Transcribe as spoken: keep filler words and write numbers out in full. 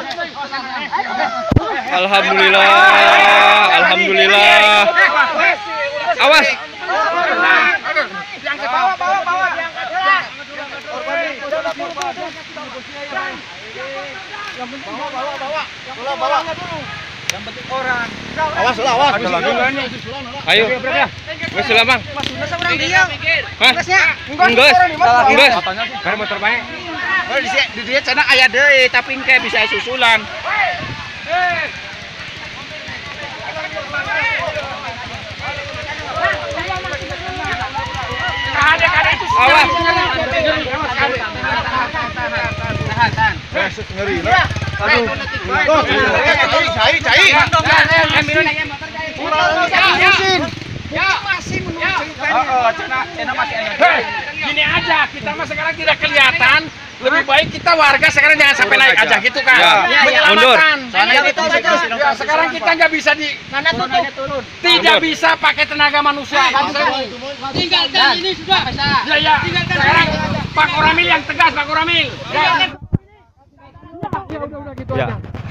Alhamdulillah, alhamdulillah. Awas. Bawa, bawa, bawa. Yang penting bawa, bawa, bawa. Bawa, bawa. Yang penting orang. Awas lah, awas. Ayo. Wes lah, Bang. Mas Yunus sama orang dia. Hah? Enggak. Enggak. Karena motor baik. Oh, di di dia cenah aya deui, tapi engke bisa susulan. Awas. Tahan, tahan. Ngeri. Aduh. Tuh, cai, cai. Gini aja, kita mah sekarang tidak kelihatan. Lebih baik kita warga sekarang jangan sampai naik aja gitu kan. Ya, Menyelamatkan. mundur. Ya, sekarang kita nggak bisa di mana tutup. Tidak bisa pakai tenaga manusia. Tinggalkan ini sudah. Ya, ya. Sekarang Pak Koramil yang tegas, Pak Koramil. Ya.